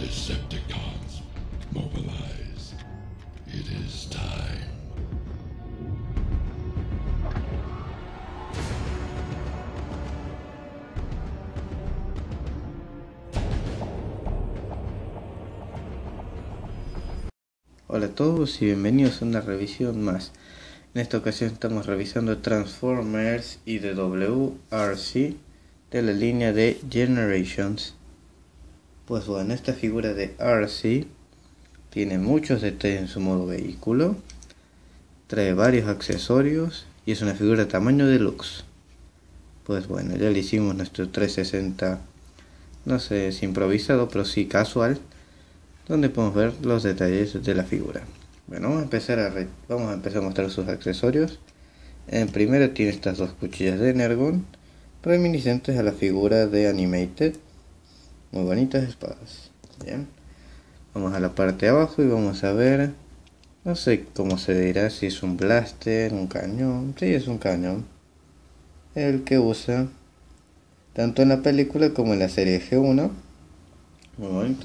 Decepticons, mobilize. It is time. Hola a todos y bienvenidos a una revisión más. En esta ocasión estamos revisando Transformers IDW-RC de la línea de Generations. Pues bueno, esta figura de RC tiene muchos detalles en su modo vehículo, trae varios accesorios y es una figura de tamaño deluxe. Pues bueno, ya le hicimos nuestro 360, no sé si improvisado, pero sí casual, donde podemos ver los detalles de la figura. Bueno, vamos a empezar a mostrar sus accesorios. En primero tiene estas dos cuchillas de Energon, reminiscentes a la figura de Animated. Muy bonitas espadas. Bien, vamos a la parte de abajo y vamos a ver, no sé cómo se dirá, si es un blaster, un cañón. Sí, es un cañón, el que usa tanto en la película como en la serie G1. Muy bonito.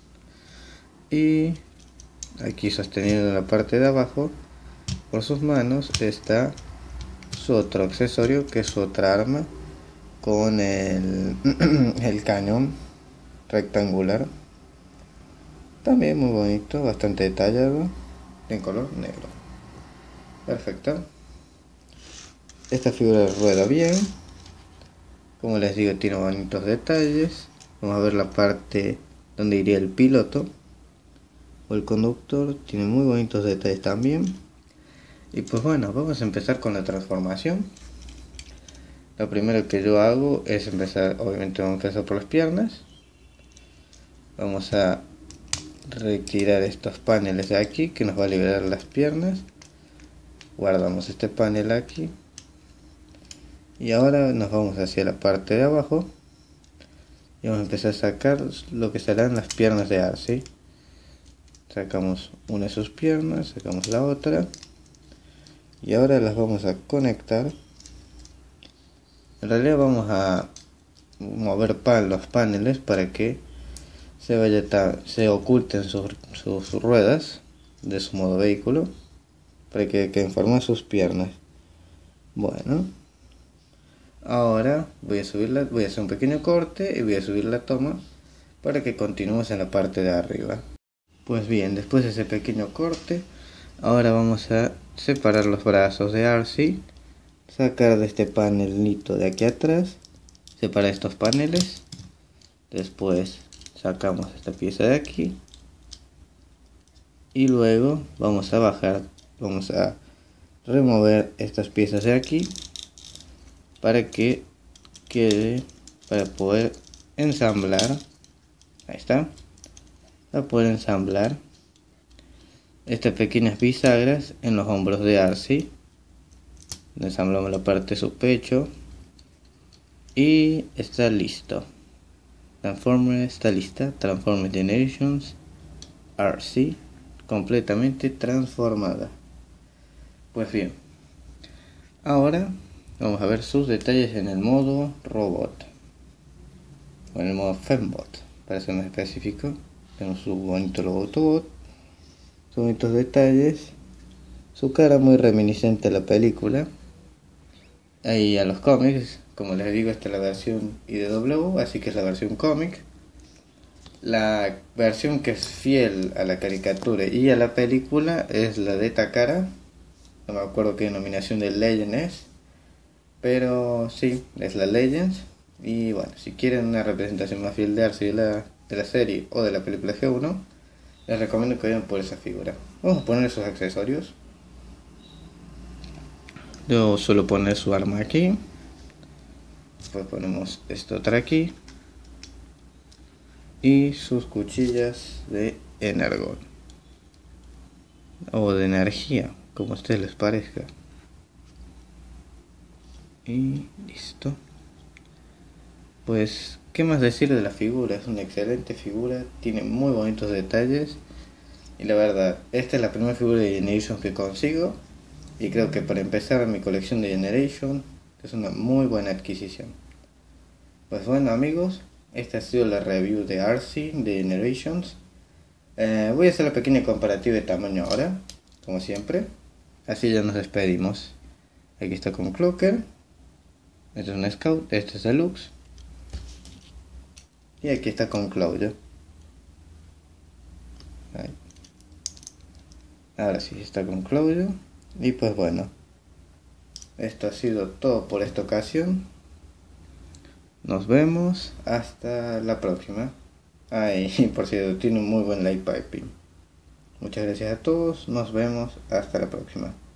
Y aquí sostenido en la parte de abajo por sus manos está su otro accesorio, que es su otra arma con el cañón rectangular, también muy bonito, bastante detallado, en color negro. Perfecto. Esta figura rueda bien, como les digo, tiene bonitos detalles. Vamos a ver la parte donde iría el piloto o el conductor, tiene muy bonitos detalles también. Y pues bueno, vamos a empezar con la transformación. Lo primero que yo hago es empezar, obviamente vamos a empezar por las piernas. Vamos a retirar estos paneles de aquí, que nos va a liberar las piernas. Guardamos este panel aquí. Y ahora nos vamos hacia la parte de abajo y vamos a empezar a sacar lo que serán las piernas de Arcee. Sacamos una de sus piernas, sacamos la otra y ahora las vamos a conectar. En realidad vamos a mover los paneles para que se oculten sus ruedas de su modo vehículo, para que queden formadas sus piernas. Bueno, ahora voy a hacer un pequeño corte y voy a subir la toma para que continuemos en la parte de arriba. Pues bien, después de ese pequeño corte, ahora vamos a separar los brazos de Arcee, sacar de este panelito de aquí atrás, separar estos paneles, después sacamos esta pieza de aquí y luego vamos a remover estas piezas de aquí para que quede, para poder ensamblar. Ahí está, para poder ensamblar estas pequeñas bisagras en los hombros de Arcee. Ensamblamos la parte de su pecho y está listo. Transformers está lista. Transformers Generations RC completamente transformada. Pues bien, ahora vamos a ver sus detalles en el modo robot o en el modo Fembot, para ser más específico. Tenemos su bonito logo Autobot, sus bonitos detalles, su cara muy reminiscente a la película y a los cómics. Como les digo, esta es la versión IDW, así que es la versión cómic. La versión que es fiel a la caricatura y a la película es la de Takara. No me acuerdo qué denominación de Legend es, pero sí, es la Legends. Y bueno, si quieren una representación más fiel de Arcee de la serie o de la película G1, les recomiendo que vayan por esa figura. Vamos a poner esos accesorios. Yo suelo poner su arma aquí. Después ponemos esto otra aquí y sus cuchillas de Energon o de energía, como a ustedes les parezca. Y listo. Pues, ¿qué más decir de la figura? Es una excelente figura, tiene muy bonitos detalles y la verdad, esta es la primera figura de Generation que consigo y creo que para empezar mi colección de Generation es una muy buena adquisición. Pues bueno amigos, esta ha sido la review de RC, de Generations. Voy a hacer la pequeña comparativa de tamaño ahora, como siempre. Así ya nos despedimos. Aquí está con Clocker. Este es un Scout, este es Deluxe. Y aquí está con Closure. Ahí. Ahora sí está con Closure. Y pues bueno, esto ha sido todo por esta ocasión. Nos vemos hasta la próxima. Y por cierto, tiene un muy buen light piping. Muchas gracias a todos. Nos vemos hasta la próxima.